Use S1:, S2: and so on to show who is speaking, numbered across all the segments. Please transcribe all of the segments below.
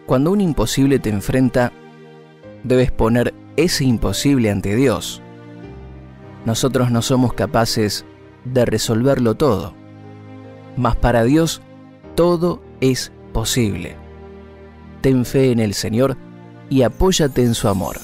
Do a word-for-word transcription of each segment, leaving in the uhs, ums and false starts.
S1: Cuando un imposible te enfrenta, debes poner ese imposible ante Dios. Nosotros no somos capaces de resolverlo todo, mas para Dios todo es posible. Ten fe en el Señor y apóyate en su amor.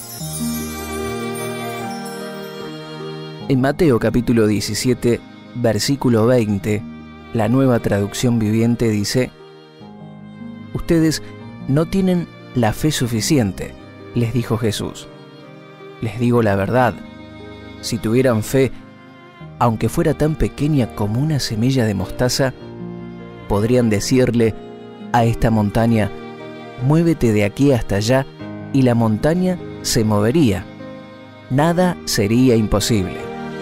S1: En Mateo capítulo diecisiete, versículo veinte, la Nueva Traducción Viviente dice: «Ustedes no tienen la fe suficiente», les dijo Jesús. Les digo la verdad, si tuvieran fe, aunque fuera tan pequeña como una semilla de mostaza, podrían decirle a esta montaña: «Muévete de aquí hasta allá», y la montaña se movería. Nada sería imposible.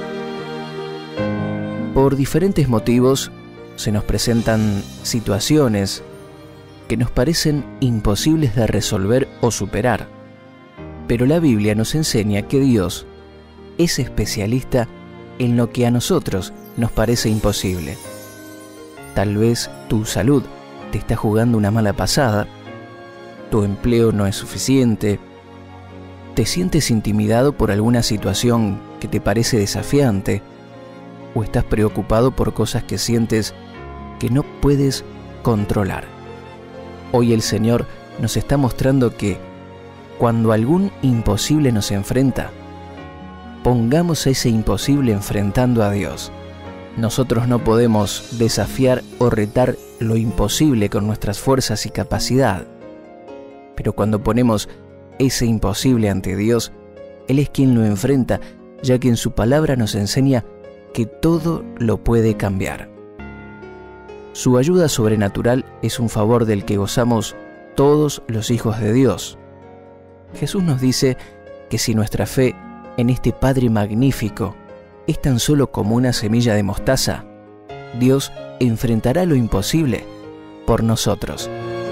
S1: Por diferentes motivos se nos presentan situaciones que nos parecen imposibles de resolver o superar. Pero la Biblia nos enseña que Dios es especialista en lo que a nosotros nos parece imposible. Tal vez tu salud te está jugando una mala pasada, tu empleo no es suficiente, te sientes intimidado por alguna situación que te parece desafiante, o estás preocupado por cosas que sientes que no puedes controlar. Hoy el Señor nos está mostrando que cuando algún imposible nos enfrenta, pongamos ese imposible enfrentando a Dios. Nosotros no podemos desafiar o retar lo imposible con nuestras fuerzas y capacidad. Pero cuando ponemos ese imposible ante Dios, Él es quien lo enfrenta, ya que en su palabra nos enseña que todo lo puede cambiar. Su ayuda sobrenatural es un favor del que gozamos todos los hijos de Dios. Jesús nos dice que si nuestra fe en este Padre magnífico es tan solo como una semilla de mostaza, Dios enfrentará lo imposible por nosotros.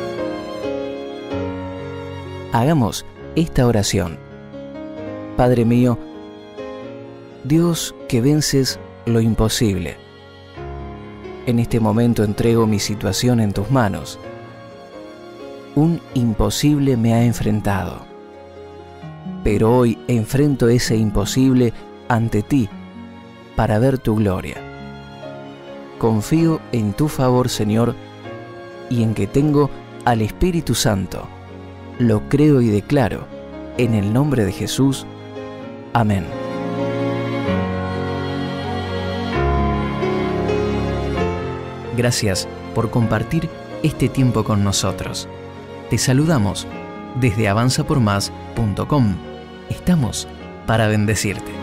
S1: Hagamos esta oración. Padre mío, Dios que vences lo imposible, en este momento entrego mi situación en tus manos. Un imposible me ha enfrentado, pero hoy enfrento ese imposible ante ti para ver tu gloria. Confío en tu favor, Señor, y en que tengo al Espíritu Santo. Lo creo y declaro, en el nombre de Jesús. Amén. Gracias por compartir este tiempo con nosotros. Te saludamos desde avanza por más punto com. Estamos para bendecirte.